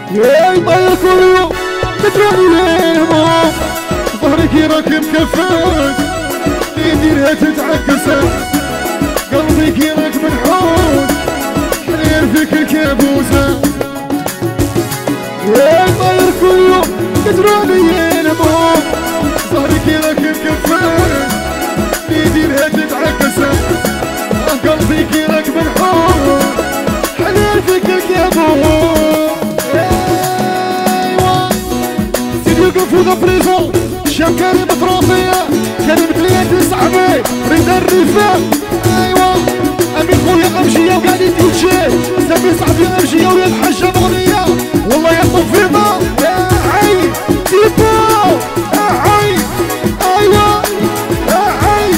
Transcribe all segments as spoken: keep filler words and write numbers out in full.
يا يطير كل يوم تتراني ليهم ظهري كي راكب كفاك يديرها تتعكس قلبي كي راكب نحوس حنين فيك الكابوسة يا يطير كل يوم تتراني ليهم ظهري كي راكب كفاك يديرها تتعكس قلبي كي راكب نحوس حنين فيك الكابوس في ذا بريزون شام كريم تروفيا كريم كليات صاحبي رضا الرفاق ايوا امين خويا امشيه وقاعد يتشي سامي صاحبي امشيه ويا الحاجه مغنيه والله يا طفيطه يا حي تيبو يا حي ايوا يا حي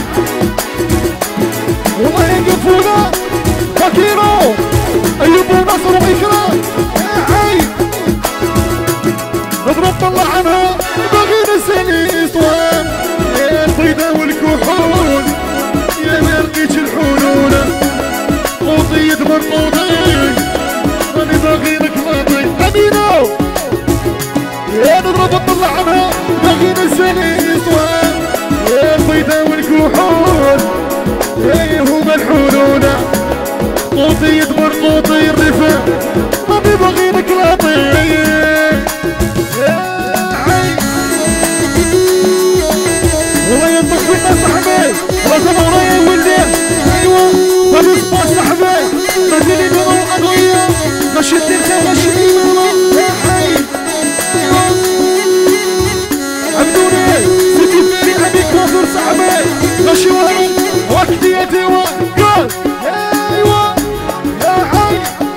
والله يقفونا فاكيرو ايوب ونصر واكرام يا حي نضرب طلع عنها باغي نسالي صوام يا البيضة والكحول يا ما لقيتش الحلول قوطي يدبر قوطي راني باغي لك لاطي امينو يا نضرب طلع عنها باغي نسالي صوام يا البيضة والكحول يا هما الحلول قوطي يدبر قوطي الرفاق راني باغي لك لاطي والله ينطق فينا صاحبي لازم ورايا ولدي ايوا هذا سباس صاحبي نازلين نورو اغنية غاشي التركة غاشي الايمان يا حي عبدوني سيدي فيني عندي كوفر صاحبي غاشي وهرم وكديتي وقال ايوا يا حي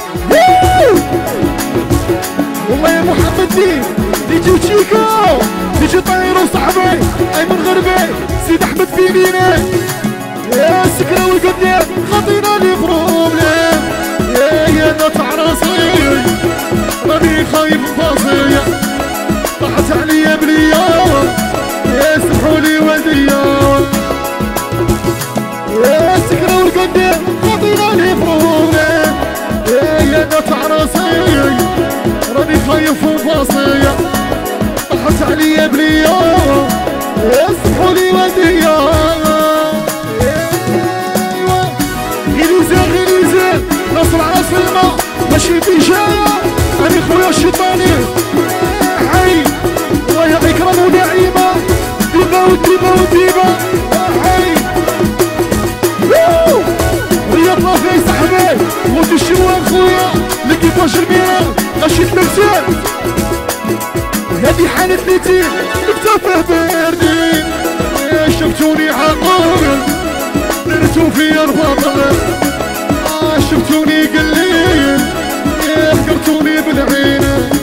والله يا محمد دي ديجي وشيكو ديجي طايرو صاحبي ايمن غربي سيد احمد فينينا يا السكرة والقدام خاطينا لي بروبليم يا يا نطع راسي راني خايف باصي طاحت عليا بليا يا سمحولي والديا يا السكرة والقدام خاطينا لي بروبليم يا يا نطع راسي راني خايف باصي طاحت عليا بليا اسمحولي وديا غليزة غليزة نصر على سلمى ماشي بجاية أنا خويا الشيطاني حي الله يا إكرام ونعيمة ديما وديما وديما حي رياض لافي صاحبي موت الشوان خويا ليكيباج الميران غاشي تمثال هادي حالة ليتين نكتفه باردين شفتوني عقار درتو فيا البطل شفتوني قليل حكرتوني بالعين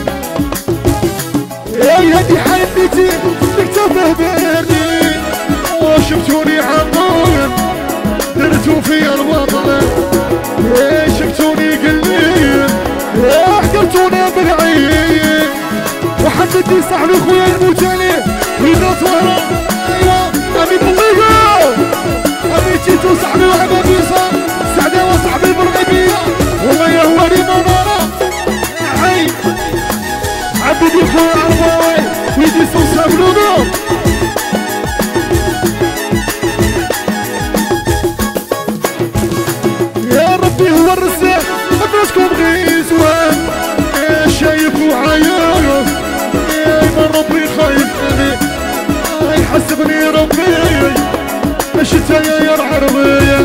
يا هادي حالة ليتين نكتفه باردين شفتوني عقار درتو فيا البطل شفتوني قليل حكرتوني بالعين وحددي صاحبي خويا الموتاني ويدا طهرة ايوا امي بليغو امي تيتو صاحبي وعبا بيصا سعدة وصاحبي بالغيبية والله يا هو لي منارة حي عبدي خويا عرباوي ويدي صوصة بلودو يا ربي هو الرزاق مدرسكم غيزوان يا شايف وعيايا من ربي خايفني يحسبني ربي الشتايا يا العربية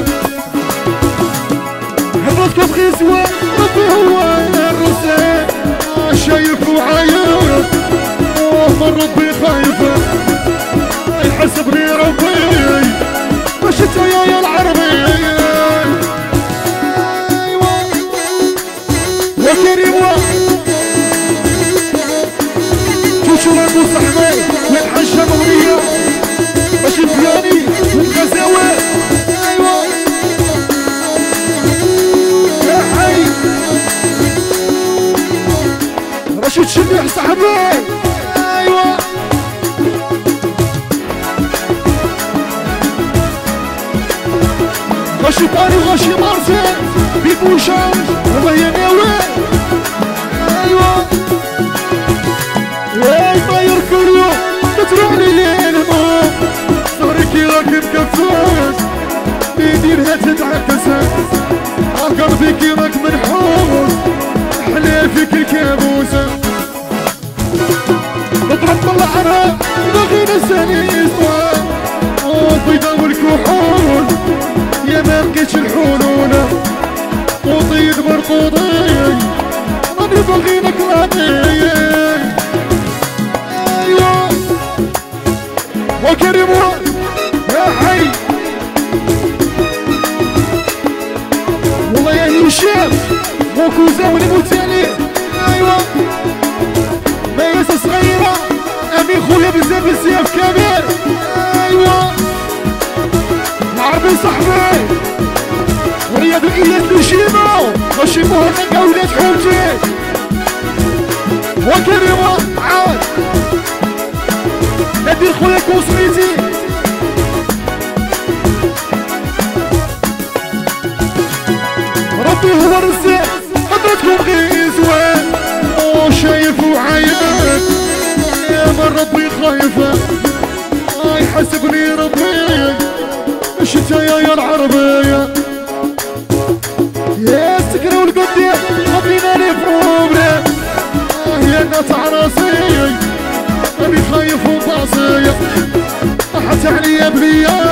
حفظكم غزوة ربي هو الرزاق شايف وعيايا من ربي خايفة يحسبني ربي الشتايا يا العربية يا كريم شوران وصحبي والحاجة مغنية ماشي بياني ومغزاوي ايوا يا حي رشيد شبيح صاحبي ايوا غاشي طاري وغاشي مارسين بيبوشان والله يا ناوي ايوا القوضي راني باغي لك راضي ايوا وكريم يا حي والله يا هشام وكوزا والموتالي ايوا مياسة صغيرة امين خويا بزاف السياف كبير ايوا العربي صاحبي ورياض الإياس لشيمو وشيمو هناك ولاد حوتي وكريمة عاد ندير خويا كوسميتي ربي هو الرزاق حضرتكم غير زوان وشايف وعيان يا من ربي خايفة يحسبني ربي الشتايا يا العربية يا السكرة والقديم خلينا لي فروبري يا الناس عراسي راني خايف وباصي حتى عليا بليا